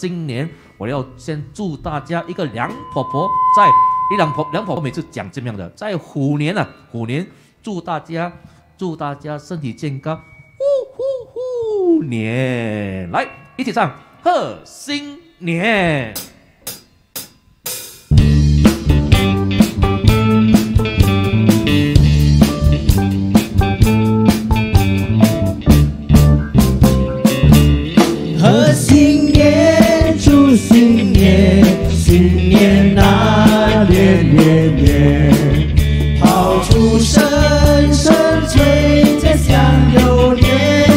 新年，我要先祝大家一个梁婆婆在梁婆婆每次讲这么样的，在虎年啊，虎年祝大家身体健康，呼年来一起唱贺新年。 贺新年，祝新年，新年啊年年年，炮竹声声吹，家乡有年。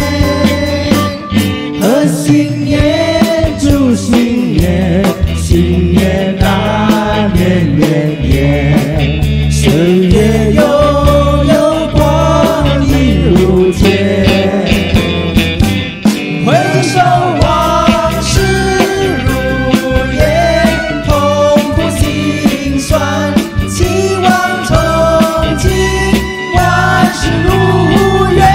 贺新年，祝新年，新年啊年年年，岁月悠悠，光阴如箭。回首往事如烟，痛苦心酸，期望憧憬，万事如愿。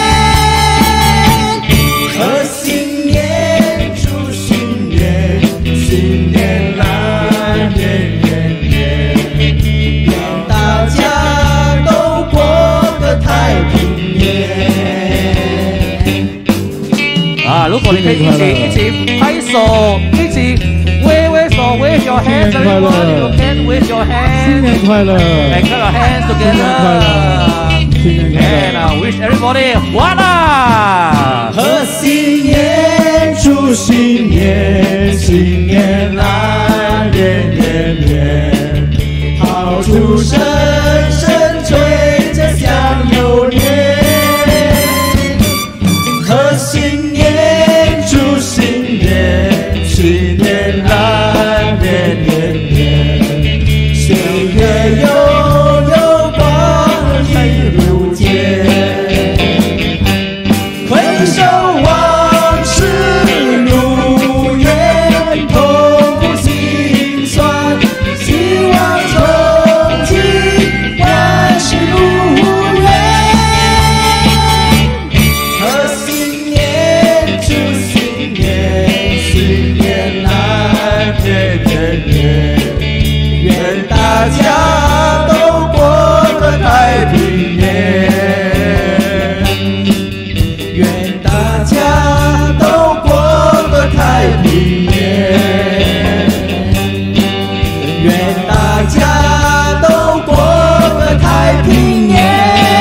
贺新年，祝新年，新年来年年年，愿大家都过个太平年。 啊，如果你可以一起拍手，一起挥手 ，wave your hands, everybody, you can wave your 新 hands 年快乐， and clap your hands 新年快乐， together. 新年快 And 乐。 wish everybody 欢乐。 贺新年，祝新年，新年来年年年，炮竹声声吹，家乡有年。贺新年，祝新年，新年来年年年，岁月悠悠，光阴如箭。回首往事如烟，痛苦心酸，希望憧憬，万事如愿。贺新年，祝新年，新年来年年年，愿大家都过个太平年。愿大家都过个太平年，愿大家都过个太平年。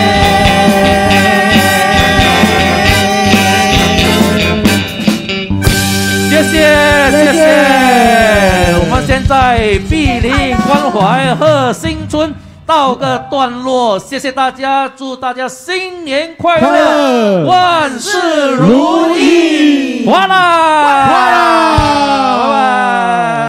谢谢。我们现在碧林关怀贺新春到个段落，谢谢大家，祝大家新年快快乐， 乐万事如意，欢乐。